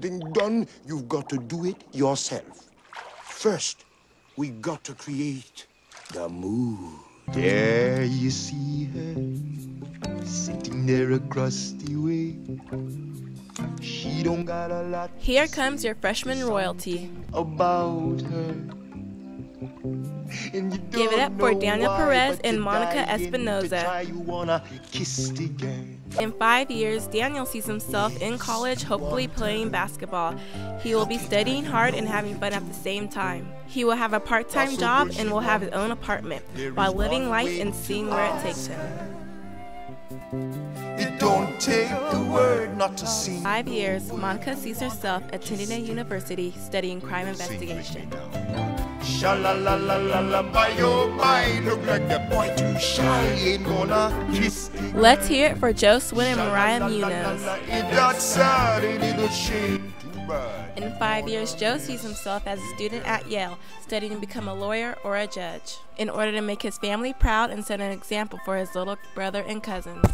Done, you've got to do it yourself. First, we got to create the mood. There you see her, sitting there across the way. She don't got a lot. Here comes your freshman royalty. About her. Give it up for Daniel Perez and Monica Espinoza. In 5 years, Daniel sees himself in college, hopefully playing basketball. He will be studying hard and having fun at the same time. He will have a part-time job and will have his own apartment while living life and seeing where it takes him. It don't take the word not to see. 5 years, Monica sees herself attending a university studying crime investigation. Sha-la-la-la-la-la, by your mind, look like the boy too shy, ain't gonna kiss. Let's hear it for Joe Swin and Mariah Munoz. In 5 years, Joe sees himself as a student at Yale, studying to become a lawyer or a judge, in order to make his family proud and set an example for his little brother and cousins.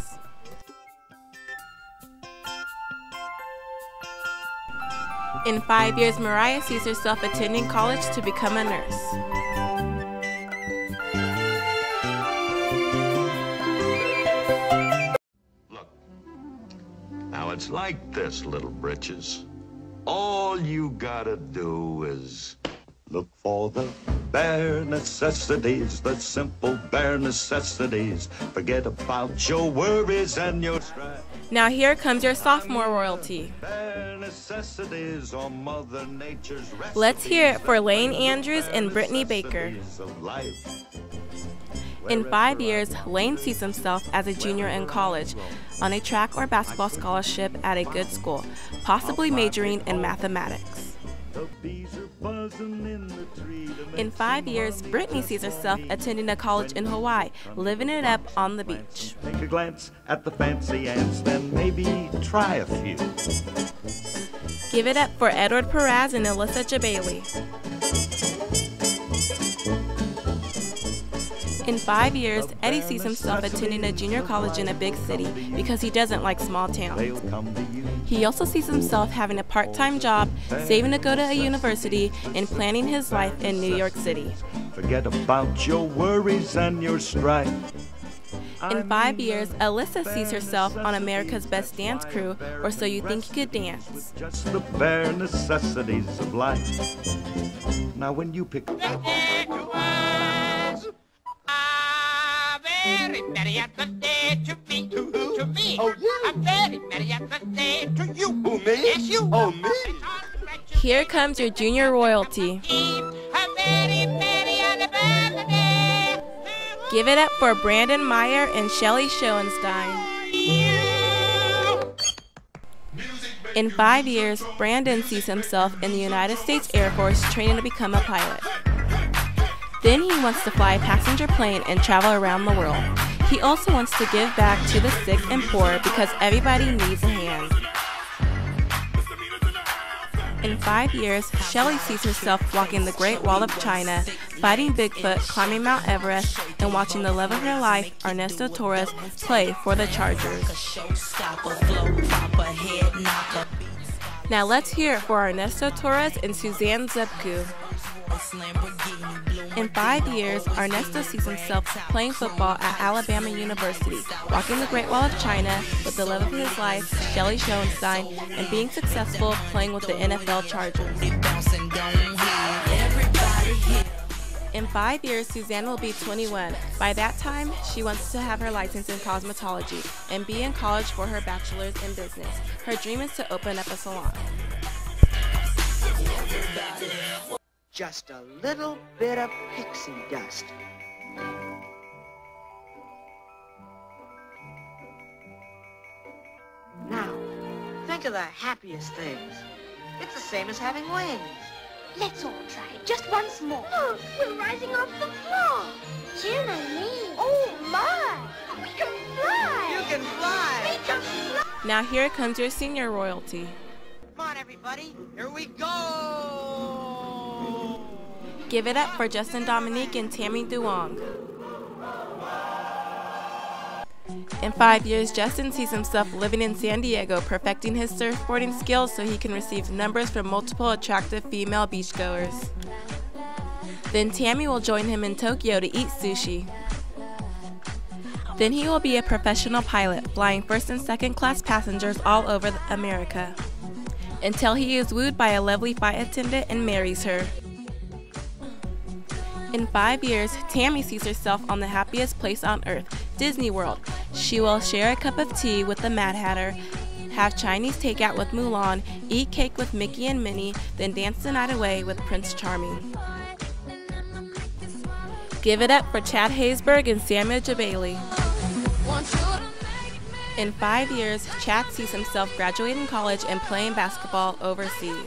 In 5 years, Mariah sees herself attending college to become a nurse. Look, now it's like this, little britches. All you gotta do is look for the bare necessities, the simple bare necessities. Forget about your worries and your strife. Now here comes your sophomore royalty. Let's hear it for Lane Andrews and Brittany Baker. In 5 years, Lane sees himself as a junior in college, on a track or basketball scholarship at a good school, possibly majoring in mathematics. In 5 years, Brittany sees herself attending a college in Hawaii, living it up on the beach. Take a glance at the fancy ants, then maybe try a few. Give it up for Edward Perez and Alyssa Jabali. In 5 years, Eddie sees himself attending a junior college in a big city because he doesn't like small towns. He also sees himself having a part-time job, saving to go to a university, and planning his life in New York City. Forget about your worries and your strife. In 5 years, Alyssa sees herself on America's Best Dance Crew, or So You Think You Could Dance. Just the bare necessities of life. Now when you pick very merry at the day to me. To me. Oh, you. I'm very merry at the day to you. Who, me? Yes, you. Oh, me? Here comes your junior royalty. Give it up for Brandon Meyer and Shelly Schoenstein. In 5 years, Brandon sees himself in the United States Air Force training to become a pilot. Then he wants to fly a passenger plane and travel around the world. He also wants to give back to the sick and poor because everybody needs a hand. In 5 years, Shelly sees herself walking the Great Wall of China, fighting Bigfoot, climbing Mount Everest, and watching the love of her life, Ernesto Torres, play for the Chargers. Now let's hear it for Ernesto Torres and Suzanne Zepku. In 5 years, Ernesto sees himself playing football at Alabama University, walking the Great Wall of China with the love of his life, Shelly Schoenstein, and being successful playing with the NFL Chargers. In 5 years, Suzanne will be 21. By that time, she wants to have her license in cosmetology and be in college for her bachelor's in business. Her dream is to open up a salon. Just a little bit of pixie dust. Now, think of the happiest things. It's the same as having wings. Let's all try it just once more. Look, we're rising off the floor. Jim and me. Oh, my. We can fly. You can fly. We can fly. Now here comes your senior royalty. Come on, everybody. Here we go. Give it up for Justin Dominique and Tammy Duong. In 5 years, Justin sees himself living in San Diego, perfecting his surfboarding skills so he can receive numbers from multiple attractive female beachgoers. Then Tammy will join him in Tokyo to eat sushi. Then he will be a professional pilot, flying first and second class passengers all over America, until he is wooed by a lovely flight attendant and marries her. In 5 years, Tammy sees herself on the happiest place on earth, Disney World. She will share a cup of tea with the Mad Hatter, have Chinese takeout with Mulan, eat cake with Mickey and Minnie, then dance the night away with Prince Charming. Give it up for Chad Haysbert and Samuel Jabali. In 5 years, Chad sees himself graduating college and playing basketball overseas.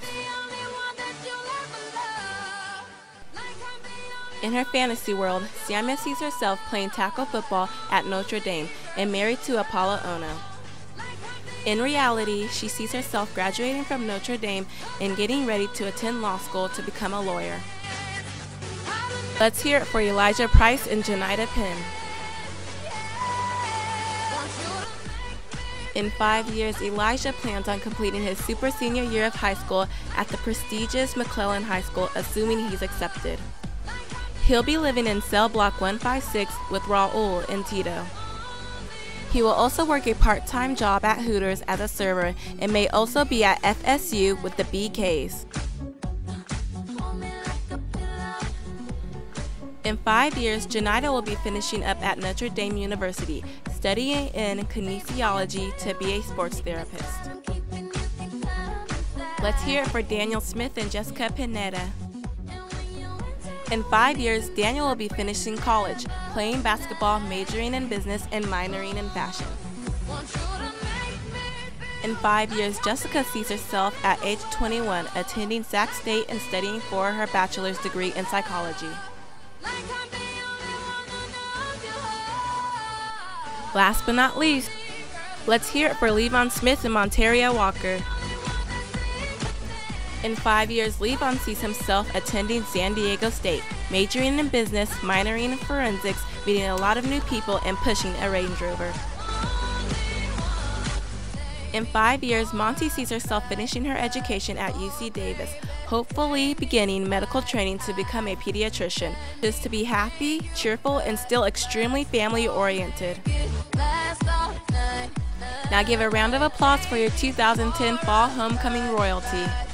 In her fantasy world, Samia sees herself playing tackle football at Notre Dame and married to Apollo Ono. In reality, she sees herself graduating from Notre Dame and getting ready to attend law school to become a lawyer. Let's hear it for Elijah Price and Janida Penn. In 5 years, Elijah plans on completing his super senior year of high school at the prestigious McClellan High School, assuming he's accepted. He'll be living in cell block 156 with Raul and Tito. He will also work a part-time job at Hooters as a server and may also be at FSU with the BKs. In 5 years, Janida will be finishing up at Notre Dame University, studying in kinesiology to be a sports therapist. Let's hear it for Daniel Smith and Jessica Pineda. In 5 years, Daniel will be finishing college, playing basketball, majoring in business, and minoring in fashion. In 5 years, Jessica sees herself at age 21 attending Sac State and studying for her bachelor's degree in psychology. Last but not least, let's hear it for Levon Smith and Monteria Walker. In 5 years, Levon sees himself attending San Diego State, majoring in business, minoring in forensics, meeting a lot of new people, and pushing a Range Rover. In 5 years, Monty sees herself finishing her education at UC Davis, hopefully beginning medical training to become a pediatrician, just to be happy, cheerful, and still extremely family-oriented. Now give a round of applause for your 2010 Fall Homecoming royalty.